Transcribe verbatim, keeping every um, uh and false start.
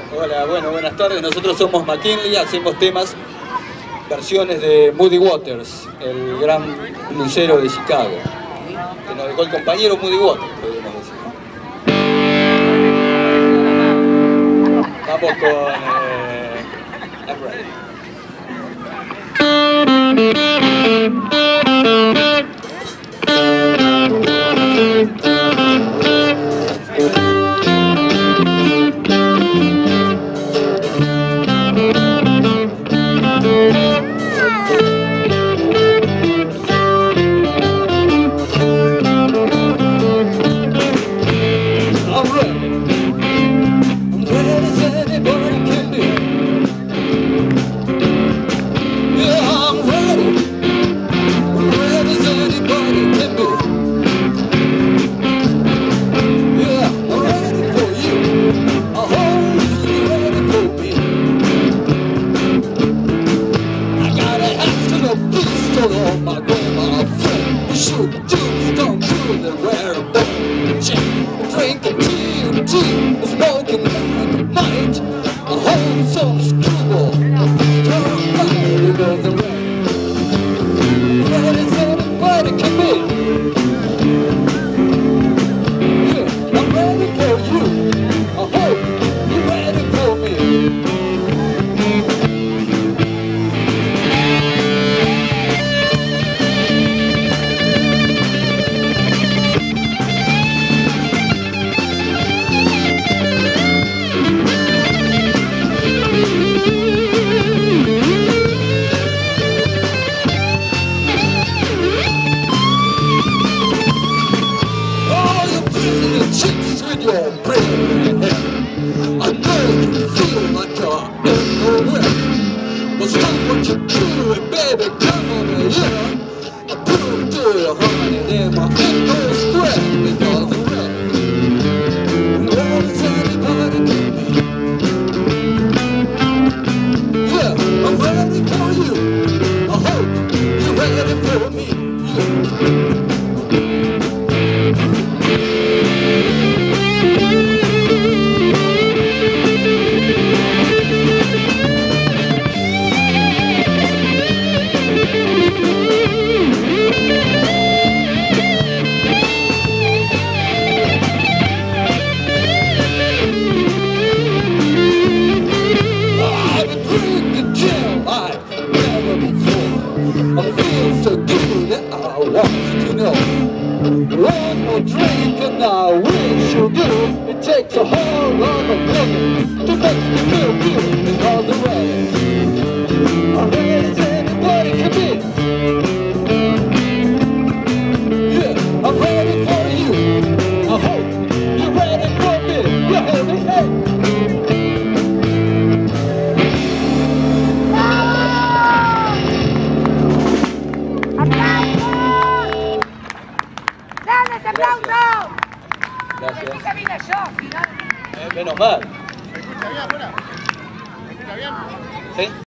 Hola, bueno, buenas tardes. Nosotros somos McKinley, hacemos temas, versiones de Muddy Waters, el gran blusero de Chicago, que nos dejó el compañero Muddy Waters, podríamos decir. Vamos con eh, I'm Ready. My grandma friend, shoot, do, don't do the wear a bone check, drinking tea and tea, smoking at night, a wholesome screwball, turn fire to go the way. Ready as anybody can be. Yeah, I'm ready for you. I hope you're ready for me. Chicks with your pretty hair, I know you feel like you're in nowhere, but stop what you're doing, baby, come on here. I prove to you, honey, that my ain't no square, because I'm ready. Where does anybody get me? Yeah, I'm ready for you. I hope you're ready for me. Yeah. I feel so good that I want to know. One more drink and I wish you good. It takes a whole lot of living to make me feel good. Because I'm ready, I'm ready as anybody can be. Yeah, I'm ready for you. I hope you're ready for me. Yeah, hey, hey. ¡Aplauso! Gracias. Necesita vine yo, si no... Eh, menos mal. ¿Me escucha bien, afuera? ¿Me escucha bien? ¿Sí?